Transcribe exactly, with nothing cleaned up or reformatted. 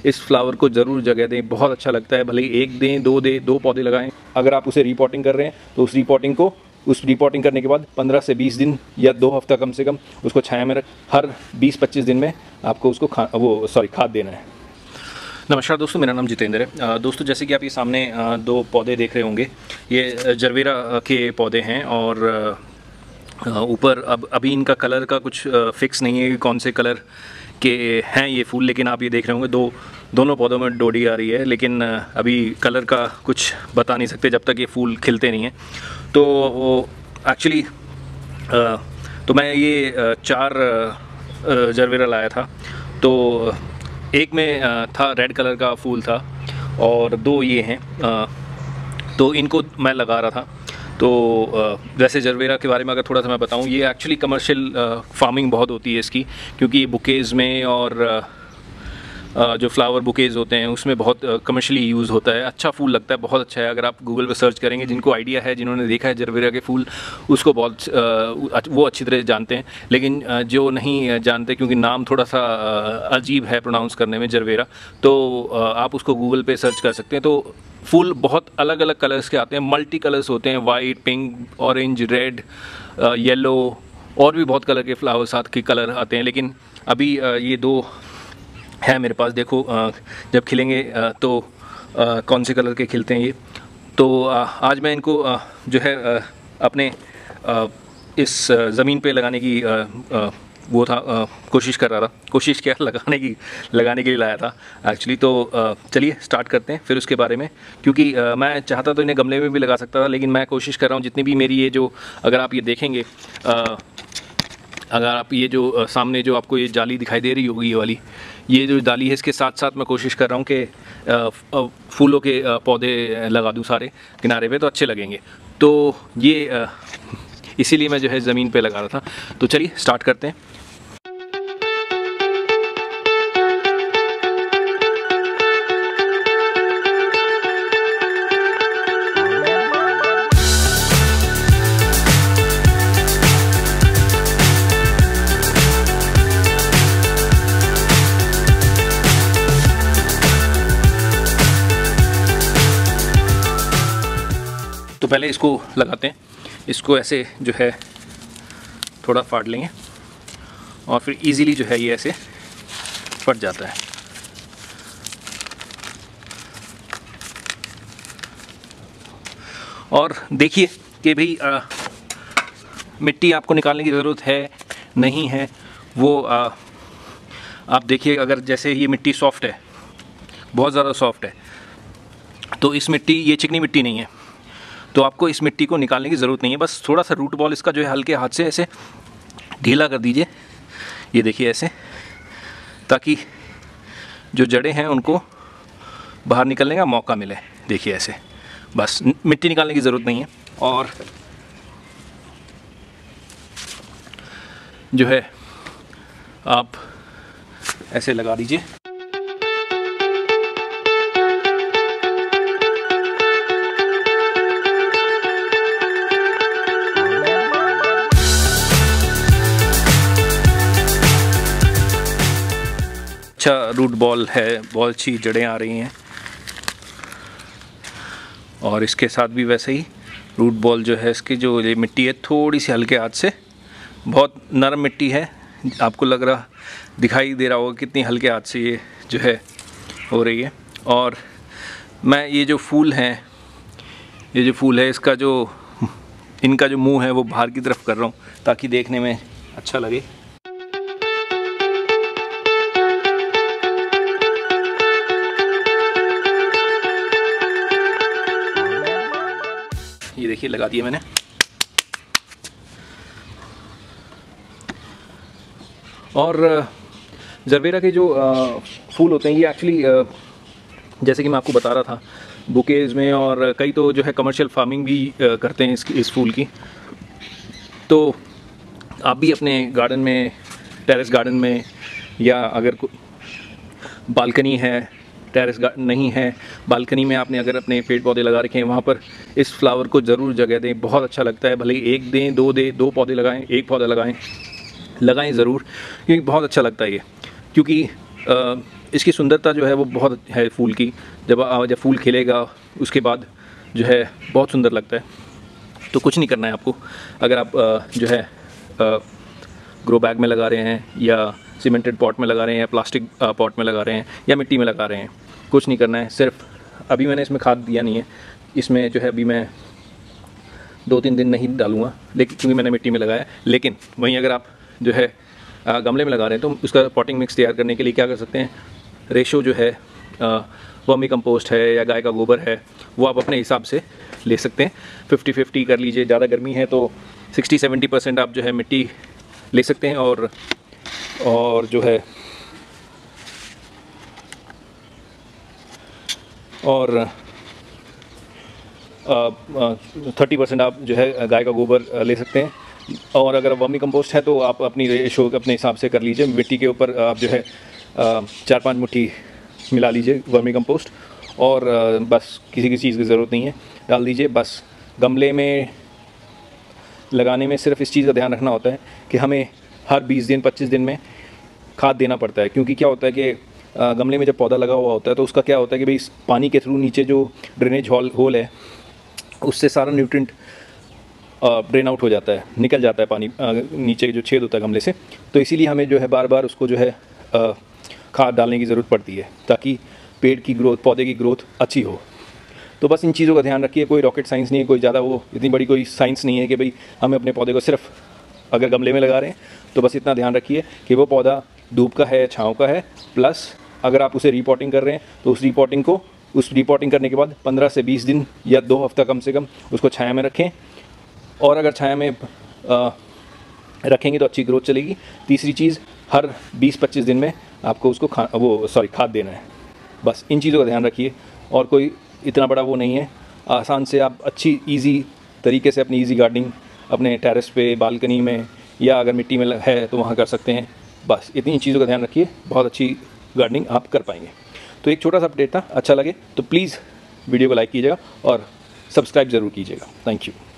इस फ्लावर को ज़रूर जगह दें, बहुत अच्छा लगता है। भले ही एक दें, दो दें, दो पौधे लगाएं। अगर आप उसे रिपोर्टिंग कर रहे हैं तो उस रिपोर्टिंग को उस रिपोर्टिंग करने के बाद पंद्रह से बीस दिन या दो हफ्ता कम से कम उसको छाया में रख, हर बीस पच्चीस दिन में आपको उसको खा वो सॉरी खाद देना है। नमस्कार दोस्तों, मेरा नाम जितेंद्र है। दोस्तों, जैसे कि आप ये सामने दो पौधे देख रहे होंगे, ये जरवेरा के पौधे हैं और ऊपर अब अभी इनका कलर का कुछ फिक्स नहीं है कि कौन से कलर के हैं ये फूल, लेकिन आप ये देख रहे होंगे दो दोनों पौधों में डोडी आ रही है, लेकिन अभी कलर का कुछ बता नहीं सकते जब तक ये फूल खिलते नहीं हैं। तो एक्चुअली तो मैं ये चार जरवेरा लाया था, तो एक में था रेड कलर का फूल था और दो ये हैं, तो इनको मैं लगा रहा था। तो वैसे जरवेरा के बारे में अगर थोड़ा सा मैं बताऊं, ये एक्चुअली कमर्शियल फार्मिंग बहुत होती है इसकी, क्योंकि बुकेज़ में और जो फ्लावर बुकेज़ होते हैं उसमें बहुत कमर्शियली यूज़ होता है। अच्छा फूल लगता है, बहुत अच्छा है। अगर आप गूगल पर सर्च करेंगे, जिनको आइडिया है, जिन्होंने देखा है जरवेरा के फूल, उसको बहुत वो अच्छी तरह जानते हैं। लेकिन जो नहीं जानते, क्योंकि नाम थोड़ा सा अजीब है प्रोनाउंस करने में जरवेरा, तो आप उसको गूगल पे सर्च कर सकते हैं। तो फूल बहुत अलग अलग कलर्स के आते हैं, मल्टी कलर्स होते हैं, white, pink, orange, red, yellow, और भी बहुत कलर के फ्लावर साथ के कलर आते हैं। लेकिन अभी ये दो है मेरे पास। देखो जब खिलेंगे तो कौन से कलर के खिलते हैं ये। तो आज मैं इनको जो है अपने इस ज़मीन पे लगाने की वो था कोशिश कर रहा था कोशिश क्या लगाने की लगाने के लिए लाया था एक्चुअली। तो चलिए स्टार्ट करते हैं फिर उसके बारे में, क्योंकि मैं चाहता तो इन्हें गमले में भी लगा सकता था, लेकिन मैं कोशिश कर रहा हूँ जितनी भी मेरी ये जो, अगर आप ये देखेंगे, अगर आप ये जो सामने जो आपको ये जाली दिखाई दे रही होगी, ये वाली ये जो जाली है, इसके साथ साथ मैं कोशिश कर रहा हूँ कि फूलों के पौधे लगा दूँ सारे किनारे पे, तो अच्छे लगेंगे। तो ये इसीलिए मैं जो है ज़मीन पे लगा रहा था। तो चलिए स्टार्ट करते हैं। तो पहले इसको लगाते हैं। इसको ऐसे जो है थोड़ा फाड़ लेंगे और फिर इजीली जो है ये ऐसे फट जाता है। और देखिए कि भाई आ, मिट्टी आपको निकालने की ज़रूरत है नहीं है, वो आ, आप देखिए। अगर जैसे ये मिट्टी सॉफ्ट है, बहुत ज़्यादा सॉफ्ट है, तो इस मिट्टी, ये चिकनी मिट्टी नहीं है, तो आपको इस मिट्टी को निकालने की ज़रूरत नहीं है। बस थोड़ा सा रूट बॉल इसका जो है हल्के हाथ से ऐसे ढीला कर दीजिए, ये देखिए ऐसे, ताकि जो जड़ें हैं उनको बाहर निकलने का मौका मिले। देखिए ऐसे, बस मिट्टी निकालने की ज़रूरत नहीं है। और जो है आप ऐसे लगा दीजिए। अच्छा रूट बॉल है, बहुत अच्छी जड़ें आ रही हैं। और इसके साथ भी वैसे ही रूट बॉल जो है, इसकी जो ये मिट्टी है थोड़ी सी हल्के हाथ से, बहुत नरम मिट्टी है, आपको लग रहा दिखाई दे रहा होगा कितनी हल्के हाथ से ये जो है हो रही है। और मैं ये जो फूल हैं, ये जो फूल है इसका जो इनका जो मुंह है वो बाहर की तरफ कर रहा हूँ, ताकि देखने में अच्छा लगे। ये देखिए लगा दिया मैंने। और जरबेरा के जो फूल होते हैं ये एक्चुअली, जैसे कि मैं आपको बता रहा था, बुकेज़ में, और कई तो जो है कमर्शियल फार्मिंग भी करते हैं इस इस फूल की। तो आप भी अपने गार्डन में, टेरेस गार्डन में, या अगर बालकनी है, टेरेस गार्डन नहीं है, बालकनी में आपने अगर अपने पेड़ पौधे लगा रखे हैं, वहाँ पर इस फ्लावर को ज़रूर जगह दें। बहुत अच्छा लगता है, भले ही एक दें, दो दें, दो पौधे लगाएं, एक पौधा लगाएं, लगाएं ज़रूर, क्योंकि बहुत अच्छा लगता है ये। क्योंकि आ, इसकी सुंदरता जो है वो बहुत है फूल की। जब जब फूल खिलेगा उसके बाद जो है बहुत सुंदर लगता है। तो कुछ नहीं करना है आपको, अगर आप जो है ग्रो बैग में लगा रहे हैं या सीमेंटेड पॉट में लगा रहे हैं या प्लास्टिक पॉट में लगा रहे हैं या मिट्टी में लगा रहे हैं, कुछ नहीं करना है। सिर्फ अभी मैंने इसमें खाद दिया नहीं है, इसमें जो है अभी मैं दो तीन दिन नहीं डालूँगा, लेकिन क्योंकि मैंने मिट्टी में लगाया। लेकिन वहीं अगर आप जो है गमले में लगा रहे हैं तो उसका पॉटिंग मिक्स तैयार करने के लिए क्या कर सकते हैं, रेशो जो है वर्मी कंपोस्ट है या गाय का गोबर है वो आप अपने हिसाब से ले सकते हैं। फिफ्टी फिफ्टी कर लीजिए, ज़्यादा गर्मी है तो सिक्सटी सेवेंटी परसेंट आप जो है मिट्टी ले सकते हैं और और जो है और थर्टी परसेंट आप जो है गाय का गोबर ले सकते हैं। और अगर वर्मी कंपोस्ट है तो आप अपनी रेशो अपने हिसाब से कर लीजिए। मिट्टी के ऊपर आप जो है चार पांच मुट्ठी मिला लीजिए वर्मी कंपोस्ट और बस किसी किसी चीज़ की ज़रूरत नहीं है, डाल दीजिए। बस गमले में लगाने में सिर्फ इस चीज़ का ध्यान रखना होता है कि हमें हर बीस दिन पच्चीस दिन में खाद देना पड़ता है। क्योंकि क्या होता है कि गमले में जब पौधा लगा हुआ होता है तो उसका क्या होता है कि भाई पानी के थ्रू नीचे जो ड्रेनेज हॉल होल है उससे सारा न्यूट्रिएंट ड्रेन आउट हो जाता है, निकल जाता है पानी नीचे जो छेद होता है गमले से। तो इसीलिए हमें जो है बार बार उसको जो है खाद डालने की ज़रूरत पड़ती है ताकि पेड़ की ग्रोथ, पौधे की ग्रोथ अच्छी हो। तो बस इन चीज़ों का ध्यान रखिए। कोई रॉकेट साइंस नहीं है, कोई ज़्यादा वो इतनी बड़ी कोई साइंस नहीं है कि भाई हमें अपने पौधे को सिर्फ अगर गमले में लगा रहे हैं तो बस इतना ध्यान रखिए कि वो पौधा धूप का है, छाँव का है, प्लस अगर आप उसे रिपोर्टिंग कर रहे हैं तो उस रिपोर्टिंग को उस रिपोर्टिंग करने के बाद पंद्रह से बीस दिन या दो हफ्ता कम से कम उसको छाया में रखें। और अगर छाया में आ, रखेंगे तो अच्छी ग्रोथ चलेगी। तीसरी चीज़, हर बीस पच्चीस दिन में आपको उसको खा वो सॉरी खाद देना है। बस इन चीज़ों का ध्यान रखिए और कोई इतना बड़ा वो नहीं है, आसान से आप अच्छी इजी तरीके से अपनी इजी गार्डनिंग अपने टेरेस पे, बालकनी में या अगर मिट्टी में है तो वहाँ कर सकते हैं। बस इतनी चीज़ों का ध्यान रखिए, बहुत अच्छी गार्डनिंग आप कर पाएंगे। तो एक छोटा सा अपडेट था, अच्छा लगे तो प्लीज़ वीडियो को लाइक कीजिएगा और सब्सक्राइब ज़रूर कीजिएगा। Thank you.